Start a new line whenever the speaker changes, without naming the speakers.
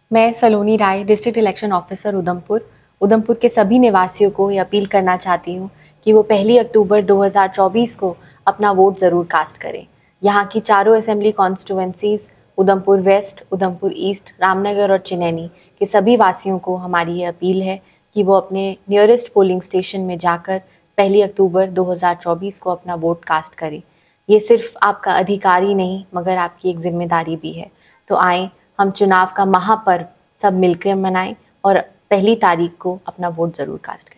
मैं Saloni Rai, district election officer Udhampur के सभी निवासियों को ये अपील करना चाहती हूँ कि वो 1 अक्टूबर 2024 को अपना वोट ज़रूर कास्ट करें। यहाँ की चारों assembly constituencies Udhampur west, Udhampur east, Ramnagar और चिनैनी के सभी वासियों को हमारी ये अपील है कि वो अपने नियरेस्ट पोलिंग स्टेशन में जाकर 1 अक्टूबर 2024 को अपना वोट कास्ट करें। ये सिर्फ आपका अधिकार ही नहीं मगर आपकी एक जिम्मेदारी भी है। तो आएँ हम चुनाव का महापर्व सब मिलकर मनाएं और 1 तारीख को अपना वोट ज़रूर कास्ट करें।